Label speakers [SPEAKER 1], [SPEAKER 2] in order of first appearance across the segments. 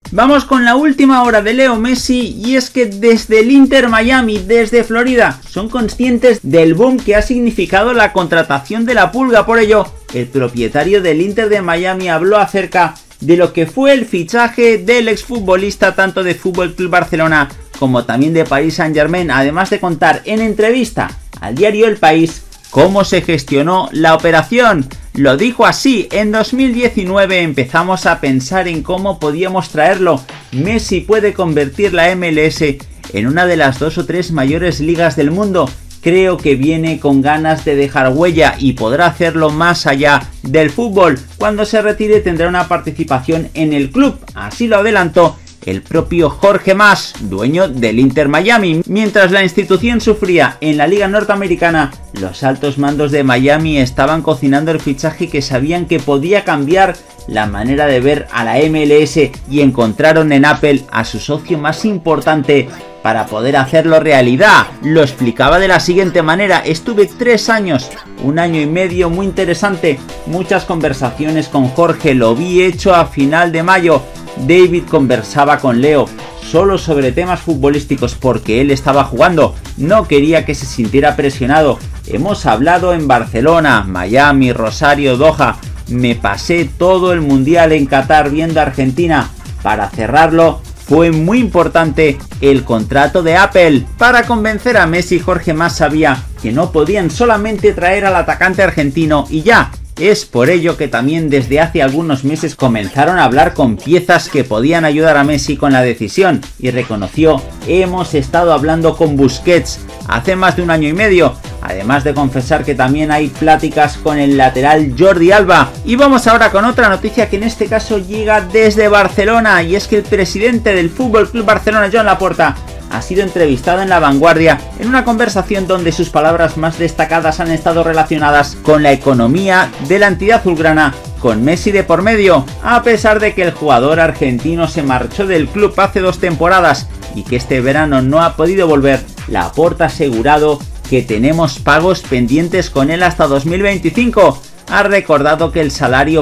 [SPEAKER 1] Vamos con la última hora de Leo Messi, y es que desde el Inter Miami, desde Florida, son conscientes del boom que ha significado la contratación de la Pulga. Por ello, el propietario del Inter de Miami habló acerca de lo que fue el fichaje del exfutbolista tanto de FC Barcelona como también de Paris Saint-Germain, además de contar en entrevista al diario El País cómo se gestionó la operación. Lo dijo así: en 2019 empezamos a pensar en cómo podíamos traerlo. Messi puede convertir la MLS en una de las 2 o 3 mayores ligas del mundo. Creo que viene con ganas de dejar huella y podrá hacerlo más allá del fútbol. Cuando se retire tendrá una participación en el club, así lo adelantó el propio Jorge Mas, dueño del Inter Miami. Mientras la institución sufría en la liga norteamericana, los altos mandos de Miami estaban cocinando el fichaje que sabían que podía cambiar la manera de ver a la MLS, y encontraron en Apple a su socio más importante para poder hacerlo realidad. Lo explicaba de la siguiente manera: estuve 3 años, 1 año y medio muy interesante, muchas conversaciones con Jorge, lo vi hecho a final de mayo. David conversaba con Leo solo sobre temas futbolísticos porque él estaba jugando, no quería que se sintiera presionado. Hemos hablado en Barcelona, Miami, Rosario, Doha. Me pasé todo el mundial en Qatar viendo a Argentina. Para cerrarlo, fue muy importante el contrato de Apple. Para convencer a Messi, Jorge Mas sabía que no podían solamente traer al atacante argentino y ya. Es por ello que también desde hace algunos meses comenzaron a hablar con piezas que podían ayudar a Messi con la decisión, y reconoció: hemos estado hablando con Busquets hace más de 1 año y medio, además de confesar que también hay pláticas con el lateral Jordi Alba. Y vamos ahora con otra noticia que en este caso llega desde Barcelona, y es que el presidente del FC Barcelona, Joan Laporta, ha sido entrevistado en La Vanguardia en una conversación donde sus palabras más destacadas han estado relacionadas con la economía de la entidad azulgrana, con Messi de por medio. A pesar de que el jugador argentino se marchó del club hace 2 temporadas y que este verano no ha podido volver, Laporta ha asegurado que tenemos pagos pendientes con él hasta 2025. Ha recordado que el salario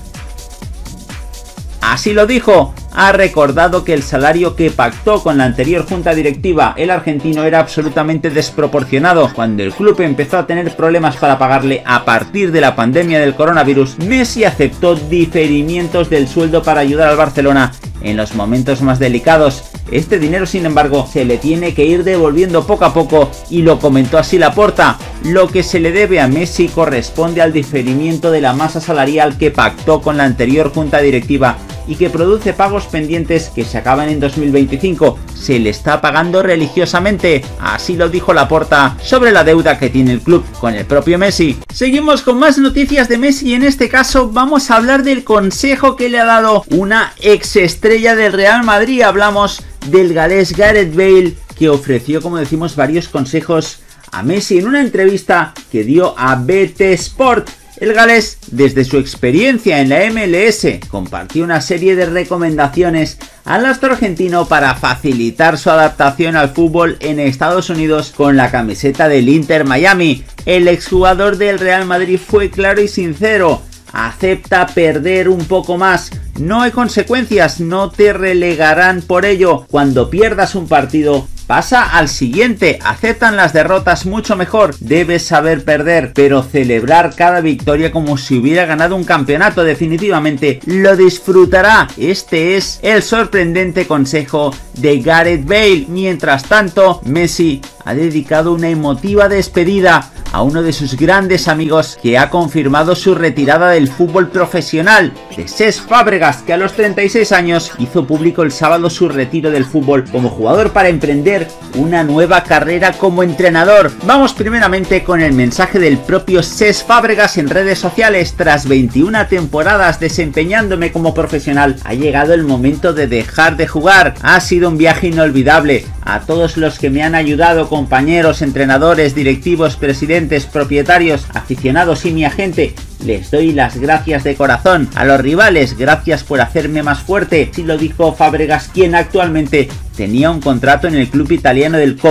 [SPEAKER 1] Así lo dijo. Ha recordado que el salario que pactó con la anterior junta directiva el argentino era absolutamente desproporcionado. Cuando el club empezó a tener problemas para pagarle a partir de la pandemia del coronavirus, Messi aceptó diferimientos del sueldo para ayudar al Barcelona en los momentos más delicados. Este dinero, sin embargo, se le tiene que ir devolviendo poco a poco, y lo comentó así Laporta: lo que se le debe a Messi corresponde al diferimiento de la masa salarial que pactó con la anterior junta directiva y que produce pagos pendientes que se acaban en 2025. Se le está pagando religiosamente, así lo dijo Laporta sobre la deuda que tiene el club con el propio Messi. Seguimos con más noticias de Messi, y en este caso vamos a hablar del consejo que le ha dado una ex estrella del Real Madrid. Hablamos del galés Gareth Bale, que ofreció, como decimos, varios consejos a Messi en una entrevista que dio a BT Sport. El galés, desde su experiencia en la MLS, compartió una serie de recomendaciones al astro argentino para facilitar su adaptación al fútbol en Estados Unidos con la camiseta del Inter Miami. El exjugador del Real Madrid fue claro y sincero: acepta perder un poco más, no hay consecuencias, no te relegarán por ello. Cuando pierdas un partido, pasa al siguiente, aceptan las derrotas mucho mejor, debes saber perder, pero celebrar cada victoria como si hubiera ganado un campeonato. Definitivamente lo disfrutará. Este es el sorprendente consejo de Gareth Bale. Mientras tanto, Messi ha dedicado una emotiva despedida a uno de sus grandes amigos, que ha confirmado su retirada del fútbol profesional, de Cesc Fàbregas, que a los 36 años hizo público el sábado su retiro del fútbol como jugador para emprender una nueva carrera como entrenador. Vamos primeramente con el mensaje del propio Cesc Fàbregas en redes sociales: tras 21 temporadas desempeñándome como profesional, ha llegado el momento de dejar de jugar. Ha sido un viaje inolvidable. A todos los que me han ayudado, compañeros, entrenadores, directivos, presidentes, propietarios, aficionados y mi agente, les doy las gracias de corazón. A los rivales, gracias por hacerme más fuerte. Así lo dijo Fàbregas, quien actualmente tenía un contrato en el club italiano del Como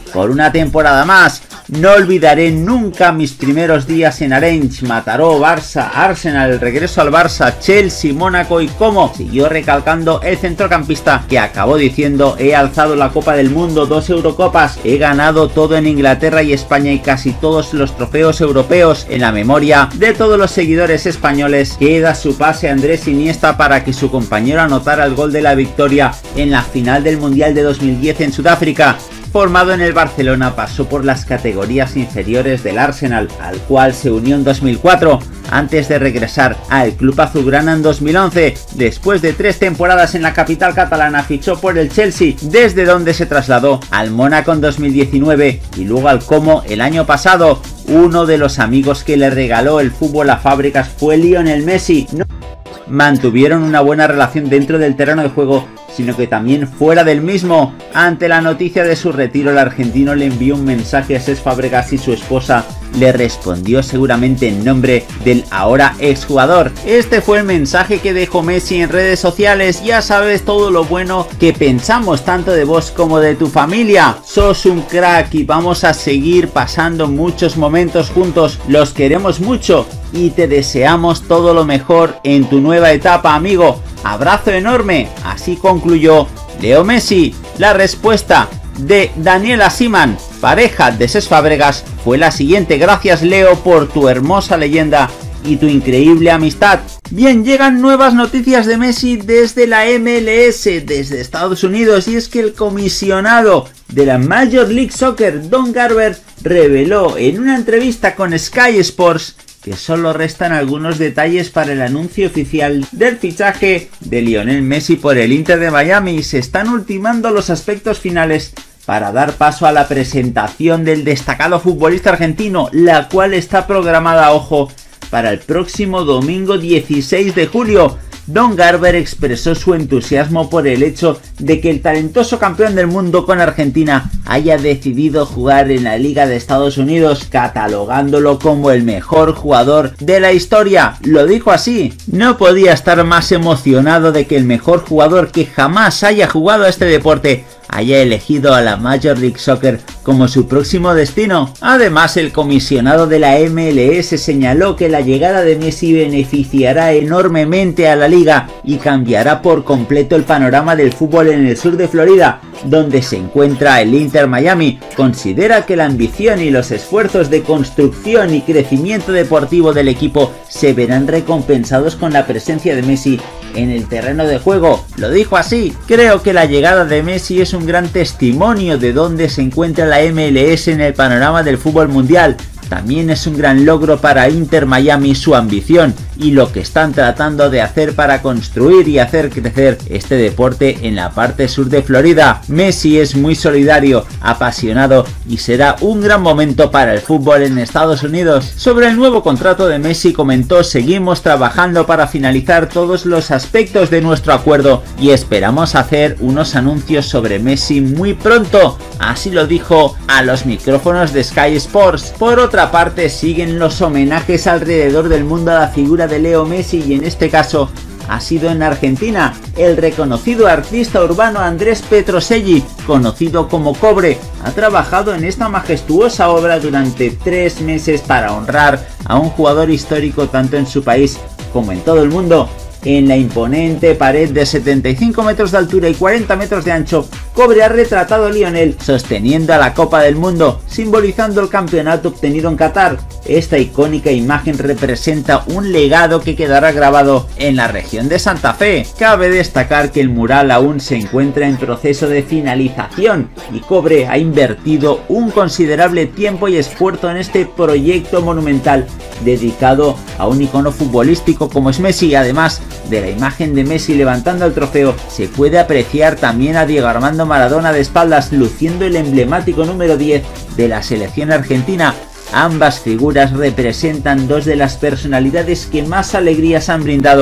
[SPEAKER 1] por una temporada más. No olvidaré nunca mis primeros días en Arenys, Mataró, Barça, Arsenal, el regreso al Barça, Chelsea, Mónaco y cómo siguió recalcando el centrocampista que acabó diciendo: he alzado la Copa del Mundo, 2 Eurocopas, he ganado todo en Inglaterra y España y casi todos los trofeos europeos. En la memoria de todos los seguidores españoles queda su pase a Andrés Iniesta para que su compañero anotara el gol de la victoria en la final del Mundial de 2010 en Sudáfrica. Formado en el Barcelona, pasó por las categorías inferiores del Arsenal, al cual se unió en 2004, antes de regresar al club azulgrana en 2011. Después de 3 temporadas en la capital catalana, fichó por el Chelsea, desde donde se trasladó al Mónaco en 2019 y luego al Como el año pasado. Uno de los amigos que le regaló el fútbol a fábricas fue Lionel Messi. Mantuvieron una buena relación dentro del terreno de juego, sino que también fuera del mismo. Ante la noticia de su retiro, el argentino le envió un mensaje a Cesc Fàbregas y su esposa le respondió seguramente en nombre del ahora exjugador. Este fue el mensaje que dejó Messi en redes sociales: ya sabes todo lo bueno que pensamos tanto de vos como de tu familia. Sos un crack y vamos a seguir pasando muchos momentos juntos. Los queremos mucho y te deseamos todo lo mejor en tu nueva etapa, amigo. Abrazo enorme. Así concluyó Leo Messi. La respuesta de Daniela Simán, pareja de Cesc Fàbregas, fue la siguiente: gracias Leo por tu hermosa leyenda y tu increíble amistad. Bien, llegan nuevas noticias de Messi desde la MLS, desde Estados Unidos, y es que el comisionado de la Major League Soccer, Don Garber, reveló en una entrevista con Sky Sports que solo restan algunos detalles para el anuncio oficial del fichaje de Lionel Messi por el Inter de Miami y se están ultimando los aspectos finales para dar paso a la presentación del destacado futbolista argentino, la cual está programada, ojo, para el próximo domingo 16 de julio. Don Garber expresó su entusiasmo por el hecho de que el talentoso campeón del mundo con Argentina haya decidido jugar en la Liga de Estados Unidos, catalogándolo como el mejor jugador de la historia. Lo dijo así: no podía estar más emocionado de que el mejor jugador que jamás haya jugado a este deporte haya elegido a la Major League Soccer como su próximo destino. Además, el comisionado de la MLS señaló que la llegada de Messi beneficiará enormemente a la liga y cambiará por completo el panorama del fútbol en el sur de Florida, donde se encuentra el Inter Miami. Considera que la ambición y los esfuerzos de construcción y crecimiento deportivo del equipo se verán recompensados con la presencia de Messi en el terreno de juego. Lo dijo así: creo que la llegada de Messi es un gran testimonio de dónde se encuentra la MLS en el panorama del fútbol mundial. También es un gran logro para Inter Miami su ambición y lo que están tratando de hacer para construir y hacer crecer este deporte en la parte sur de Florida. Messi es muy solidario, apasionado y será un gran momento para el fútbol en Estados Unidos. Sobre el nuevo contrato de Messi comentó: seguimos trabajando para finalizar todos los aspectos de nuestro acuerdo y esperamos hacer unos anuncios sobre Messi muy pronto. Así lo dijo a los micrófonos de Sky Sports. Por otra parte, siguen los homenajes alrededor del mundo a la figura de Leo Messi y en este caso ha sido en Argentina. El reconocido artista urbano Andrés Petrocelli, conocido como Cobre, ha trabajado en esta majestuosa obra durante 3 meses para honrar a un jugador histórico tanto en su país como en todo el mundo. En la imponente pared de 75 metros de altura y 40 metros de ancho, Cobre ha retratado a Lionel sosteniendo a la Copa del Mundo, simbolizando el campeonato obtenido en Qatar. Esta icónica imagen representa un legado que quedará grabado en la región de Santa Fe. Cabe destacar que el mural aún se encuentra en proceso de finalización y Cobre ha invertido un considerable tiempo y esfuerzo en este proyecto monumental dedicado a un icono futbolístico como es Messi. Además de la imagen de Messi levantando el trofeo, se puede apreciar también a Diego Armando Maradona de espaldas luciendo el emblemático número 10 de la selección argentina. Ambas figuras representan 2 de las personalidades que más alegrías han brindado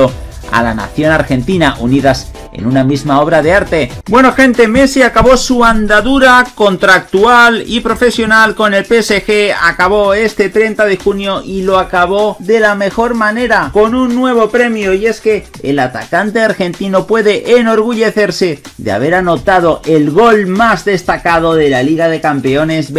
[SPEAKER 1] a la nación argentina unidas en una misma obra de arte. Bueno gente, Messi acabó su andadura contractual y profesional con el PSG, acabó este 30 de junio y lo acabó de la mejor manera, con un nuevo premio, y es que el atacante argentino puede enorgullecerse de haber anotado el gol más destacado de la Liga de Campeones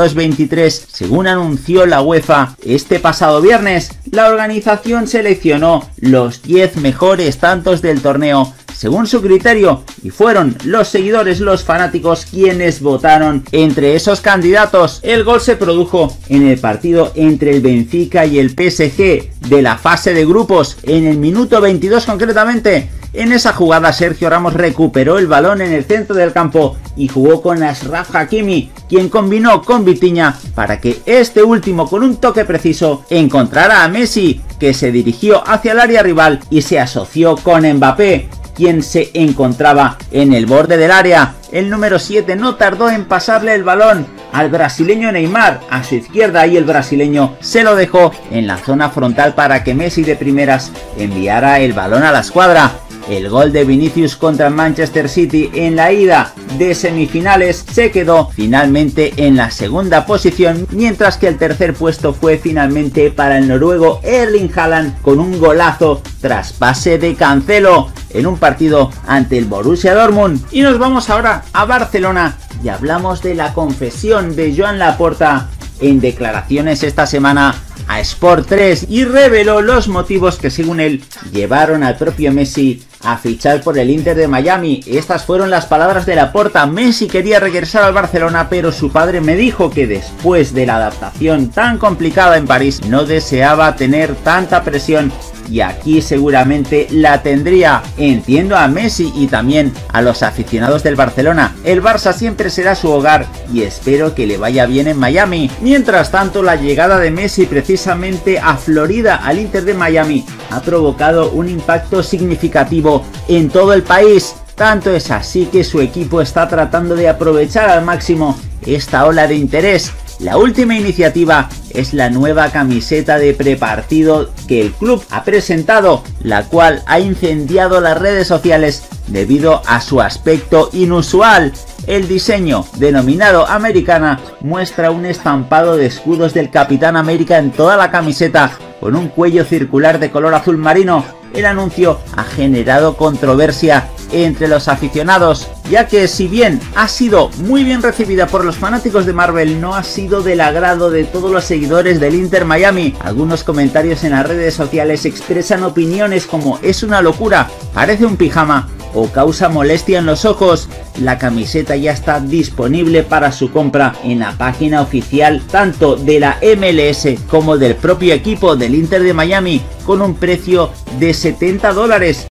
[SPEAKER 1] 22-23, según anunció la UEFA este pasado viernes. La organización seleccionó los 10 mejores tantos del torneo según su criterio, y fueron los seguidores, los fanáticos, quienes votaron entre esos candidatos. El gol se produjo en el partido entre el Benfica y el PSG de la fase de grupos, en el minuto 22 concretamente. En esa jugada Sergio Ramos recuperó el balón en el centro del campo y jugó con Achraf Hakimi, quien combinó con Vitinha para que este último, con un toque preciso, encontrara a Messi, que se dirigió hacia el área rival y se asoció con Mbappé, quien se encontraba en el borde del área. El número 7 no tardó en pasarle el balón al brasileño Neymar a su izquierda, y el brasileño se lo dejó en la zona frontal para que Messi de primeras enviara el balón a la escuadra. El gol de Vinicius contra Manchester City en la ida de semifinales se quedó finalmente en la segunda posición, mientras que el tercer puesto fue finalmente para el noruego Erling Haaland con un golazo tras pase de Cancelo en un partido ante el Borussia Dortmund. Y nos vamos ahora a Barcelona y hablamos de la confesión de Joan Laporta en declaraciones esta semana a Sport 3, y reveló los motivos que según él llevaron al propio Messi a fichar por el Inter de Miami. Estas fueron las palabras de Laporta: Messi quería regresar al Barcelona, pero su padre me dijo que después de la adaptación tan complicada en París no deseaba tener tanta presión, y aquí seguramente la tendría. Entiendo a Messi y también a los aficionados del Barcelona. El Barça siempre será su hogar y espero que le vaya bien en Miami. Mientras tanto, la llegada de Messi precisamente a Florida, al Inter de Miami, ha provocado un impacto significativo en todo el país. Tanto es así que su equipo está tratando de aprovechar al máximo esta ola de interés. La última iniciativa es la nueva camiseta de prepartido que el club ha presentado, la cual ha incendiado las redes sociales debido a su aspecto inusual. El diseño, denominado Americana, muestra un estampado de escudos del Capitán América en toda la camiseta, con un cuello circular de color azul marino. El anuncio ha generado controversia entre los aficionados, ya que si bien ha sido muy bien recibida por los fanáticos de Marvel, no ha sido del agrado de todos los seguidores del Inter Miami. Algunos comentarios en las redes sociales expresan opiniones como: es una locura, parece un pijama, o causa molestia en los ojos. La camiseta ya está disponible para su compra en la página oficial tanto de la MLS como del propio equipo del Inter de Miami, con un precio de $70.